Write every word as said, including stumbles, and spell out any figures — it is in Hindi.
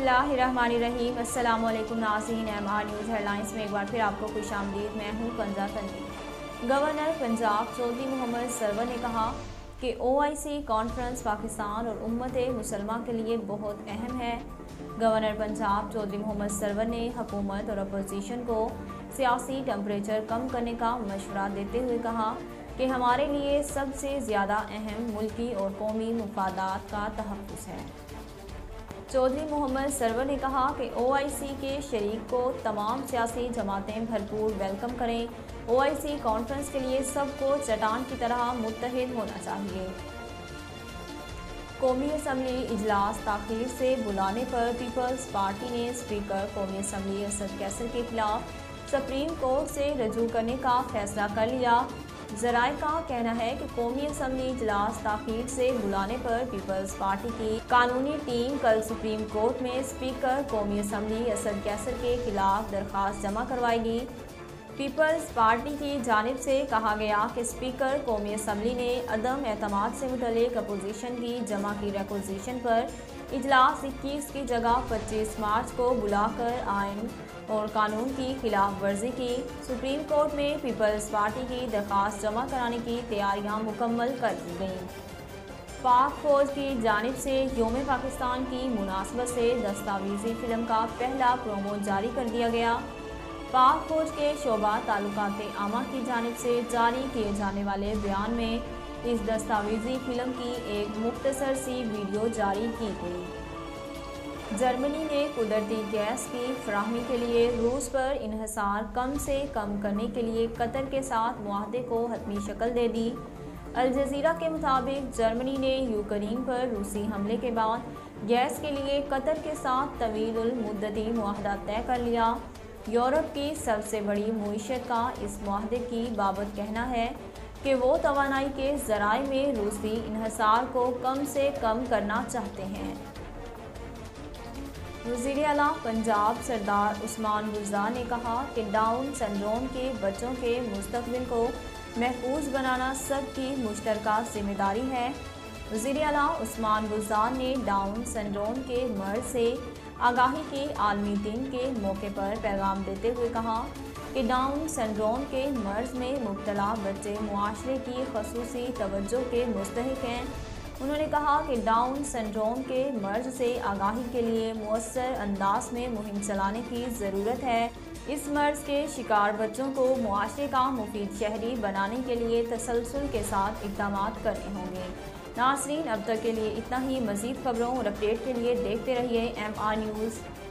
बिस्मिल्लाहिर्रहमानिर्रहीम। अस्सलामुअलैकुम नाज़रीन, एम आर न्यूज़ हेडलाइंस में एक बार फिर आपको खुशामदीद। मैं हूँ कंजा तनवीर। गवर्नर पंजाब चौधरी मोहम्मद सरवर ने कहा कि ओ आई सी कॉन्फ्रेंस पाकिस्तान और उम्मत मुसलमा के लिए बहुत अहम है। गवर्नर पंजाब चौधरी मोहम्मद सरवर ने हुकूमत और अपोजिशन को सियासी टेम्परेचर कम करने का मशवरा देते हुए कहा कि हमारे लिए सबसे ज़्यादा अहम मुल्की और कौमी मुफादात का तहफ़्फ़ुज़ है। चौधरी मोहम्मद सरवर ने कहा कि ओ आई सी के शरीक को तमाम सियासी जमातें भरपूर वेलकम करें। ओ आई सी कॉन्फ्रेंस के लिए सबको चट्टान की तरह मुत्तहिद होना चाहिए। कौमी असम्बली इजलास ताख़ीर से बुलाने पर पीपल्स पार्टी ने स्पीकर कौमी असम्बली असद कैसर के खिलाफ सुप्रीम कोर्ट से रजू करने का फैसला कर लिया। ज़राए का कहना है कि कौमी असम्बली इजलास ताख़ीर से बुलाने पर पीपल्स पार्टी की कानूनी टीम कल सुप्रीम कोर्ट में स्पीकर कौमी असम्बली असद कैसर के खिलाफ दरख्वास्त जमा करवाएगी। पीपल्स पार्टी की जानिब से कहा गया कि स्पीकर कौमी असम्बली ने अदम एतमाद से मुतल्लिक अपोजिशन की जमा की रिक्वेजिशन पर इजलास इक्कीस की जगह पच्चीस मार्च को बुलाकर आइन और कानून की खिलाफ वर्जी की। सुप्रीम कोर्ट में पीपल्स पार्टी की दरख्वास्त जमा कराने की तैयारियां मुकम्मल कर दी गईं। पाक फौज की जानिब से योम पाकिस्तान की मुनासबत से दस्तावेजी फिल्म का पहला प्रोमो जारी कर दिया गया। पाक फौज के शोबा ताल्लुकात आमा की जानिब से जारी किए जाने वाले बयान में इस दस्तावेजी फिल्म की एक मुख्तसर सी वीडियो जारी की गई। जर्मनी ने कुदरती गैस की फराहमी के लिए रूस पर इन्हिसार कम से कम करने के लिए कतर के साथ मुआहदे को हतमी शक्ल दे दी। अल जज़ीरा के मुताबिक जर्मनी ने यूक्रेन पर रूसी हमले के बाद गैस के लिए कतर के साथ तवील मुद्दती मुआहदा तय कर लिया। यूरोप की सबसे बड़ी मईशत का इस मुआहदे की बाबत कहना है कि वो तवानाई के ज़राए में रूसी इन्हिसार को कम से कम करना चाहते हैं। वज़ीर आला पंजाब सरदार उस्मान बुज़दार ने कहा कि डाउन सिंड्रोम के बच्चों के मुस्तक़बिल को महफूज बनाना सबकी मुश्तरका जिम्मेदारी है। वज़ीर आला उस्मान बुज़दार ने डाउन सिंड्रोम के मर्ज़ से आगाही के आलमी दिन के मौके पर पैगाम देते हुए कहा कि डाउन सिंड्रोम के मर्ज़ में मुब्तला बच्चे मुआशरे की ख़ुसूसी तवज्जो के मुस्तहिक़ हैं। उन्होंने कहा कि डाउन सिंड्रोम के मर्ज़ से आगाही के लिए मुअस्सर अंदाज में मुहिम चलाने की ज़रूरत है। इस मर्ज़ के शिकार बच्चों को मुआशरे का मुफीद शहरी बनाने के लिए तसलसल के साथ इक़दाम करने होंगे। नाज़रीन, अब तक के लिए इतना ही। मज़ीद खबरों और अपडेट के लिए देखते रहिए एम आर न्यूज़।